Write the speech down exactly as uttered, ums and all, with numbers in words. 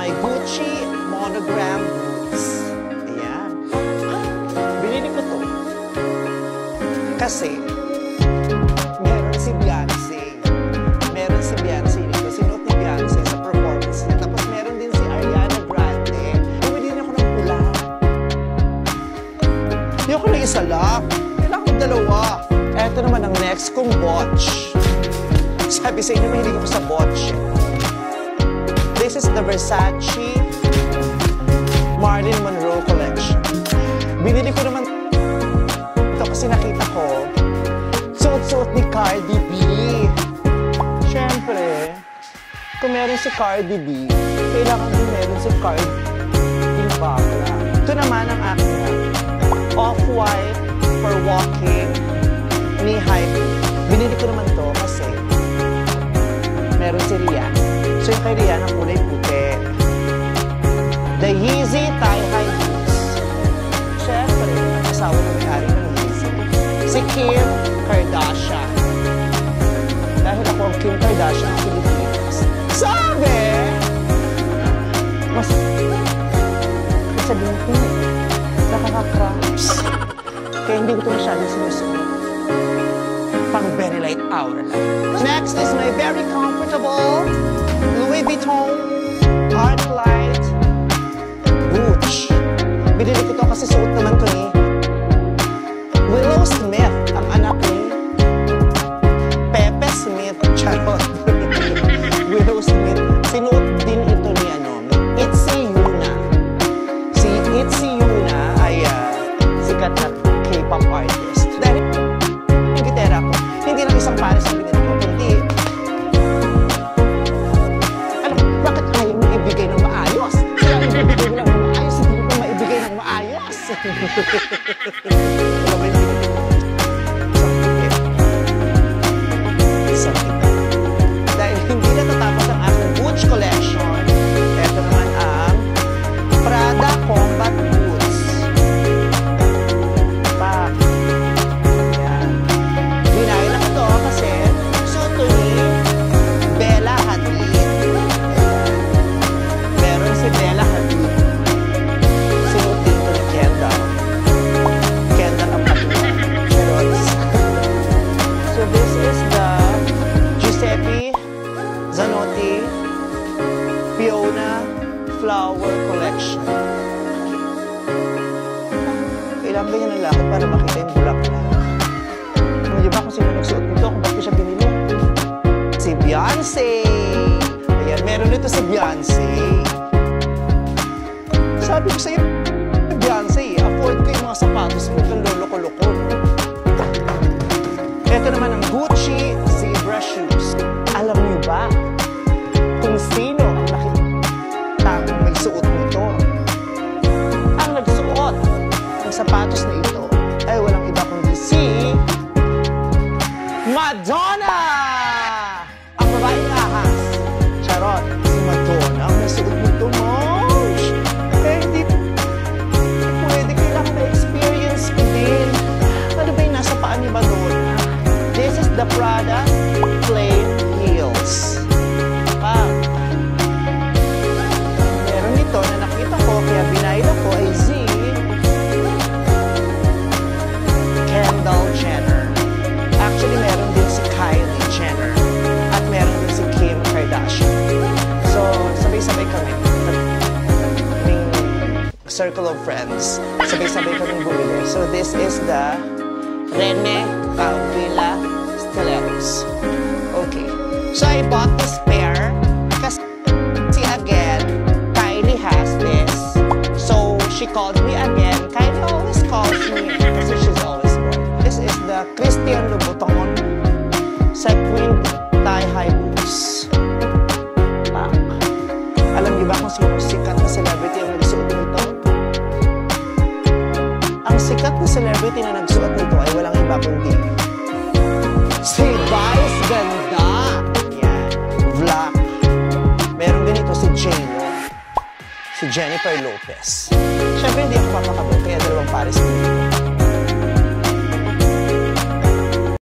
my Gucci monogram boots. Ayan. Binili ko to. Kasi, meron si Beyonce. Meron si Beyonce dito. Sinuot ni Beyonce sa performance niya. Tapos meron din si Ariana Grande. Bumili din ako ng pula. Hindi ako na isa lang. Kailangan ko dalawa. Eto naman ang next kong watch. Sabi sa inyo, mahilig ako sa watch. This is the Versace Marilyn Monroe collection. Binili ko naman ito kasi nakita ko suot-suot ni Cardi B. Siyempre, kung meron si Cardi B, kailangan din meron si Cardi B bakla. Ito naman ang aking off-white for walking knee-high. Binili ko naman to kasi meron si Rian. So yung kay Rian ang kulay puti. The Yeezy Thigh-High Boots. Siyempre, ang asawa ng may-ari ng Yeezy. Si Kim Kardashian. Dahil ako ang Kim Kardashian ng Pilipinas. Sabi! Mas... sabihin ko, nakaka-cramps. Kaya hindi ko ito masyadong sinusuot. Pang very light hour lang. Next is my very comfortable Louis Vuitton Art Light Boots. Binili ko to kasi suot naman to ni Willow Smith, ang anak ni Pepe Smith. Charot. Willow Smith. Sinuot din ito ni ano, Itzy Yuna. Si Itzy Yuna ay uh, sikat na K-pop artist. Dahil yung gitara ko, hindi lang isang pares ang binili ko, kundi alam, bakit ayaw mo ibigay ng maayos? Kaya ibibigay mo lang ng maayos, hindi mo maibigay ng maayos. Wala ba yung binili ko? Isang kita. Dahil hindi natatapos ang aking Gucci collection, ito naman ang Prada Combat Boots. Pa. Ayan. Binayla ko to kasi suot to ni Bella Hadid. Meron si Bella Hadid. Sinuot din to ni Kendall. Kendall ang patuwa. Cherots. So this is the Giuseppe Zanotti Fiona Flower Collection. Kailangan ganyan ang lakad para makita yung bulaklak. Ano di ba kung sino nagsuot nito? Kung ba't ko siya binili? Si Beyonce! Ayan, meron nito si Beyonce. Sabi ko sa'yo, Beyonce, afford ko yung mga sapatos mo kung lolo-ko-loko. Ito naman ang Gucci Zebra Shoes. Alam niyo ba kung sino ang nakita kung may suot nito? Ang nagsuot ng sapatos na ito ay walang iba kundi si Madonna! Ang babaeng ahas. Charot, si Madonna ang nasuot nito, Mosh. Eh, hindi pwede, kailangan na-experience ko din. Ano ba yung nasa paan ni Madonna? This is the Prada Plain Heels. Ah. Meron nito na nakita ko, kaya binayla ko ay Z Kendall Jenner. Actually, meron din si Kylie Jenner. At meron din si Kim Kardashian. So, sabay-sabay kami. Kaming circle of friends. Sabay-sabay kaming bumili. So, this is the Rene Cahuila Stilettos. Okay. So, I bought this pair kasi again, Kylie has this. So, she called me again. Kylie always calls me kasi she's always bored. This is the Christian Louboutin Sequin Thigh-High Boots. Pak. Alam niyo ba kung sino sikat na celebrity ang nagsuot nito? Ang sikat na celebrity na nagsuot nito ay walang iba kundi si Vice Ganda. Yan. Vlog. Meron din ito si J-Lo. Si Jennifer Lopez. Siyempre hindi ako papakabot kaya dalawang pares nito.